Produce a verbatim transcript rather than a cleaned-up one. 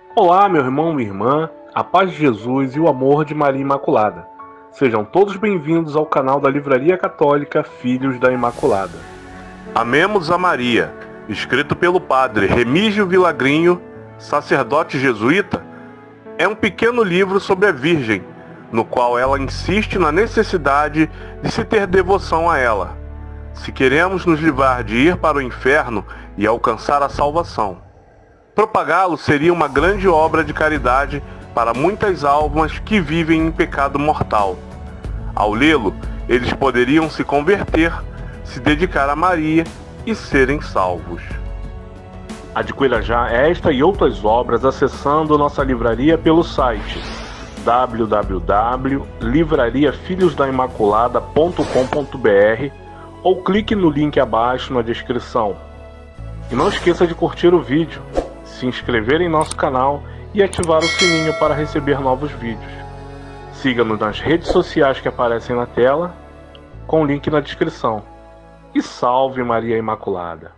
Olá, meu irmão, minha irmã, a paz de Jesus e o amor de Maria Imaculada. Sejam todos bem-vindos ao canal da Livraria Católica Filhos da Imaculada. Amemos a Maria, escrito pelo padre Remígio Vilagrinho, sacerdote jesuíta, é um pequeno livro sobre a Virgem, no qual ela insiste na necessidade de se ter devoção a ela, se queremos nos livrar de ir para o inferno e alcançar a salvação. Propagá-lo seria uma grande obra de caridade para muitas almas que vivem em pecado mortal. Ao lê-lo, eles poderiam se converter, se dedicar a Maria e serem salvos. Adquira já esta e outras obras acessando nossa livraria pelo site w w w ponto livraria filhos da imaculada ponto com ponto b r ou clique no link abaixo na descrição. E não esqueça de curtir o vídeo, se inscrever em nosso canal e ativar o sininho para receber novos vídeos. Siga-nos nas redes sociais que aparecem na tela, com o link na descrição. E salve Maria Imaculada!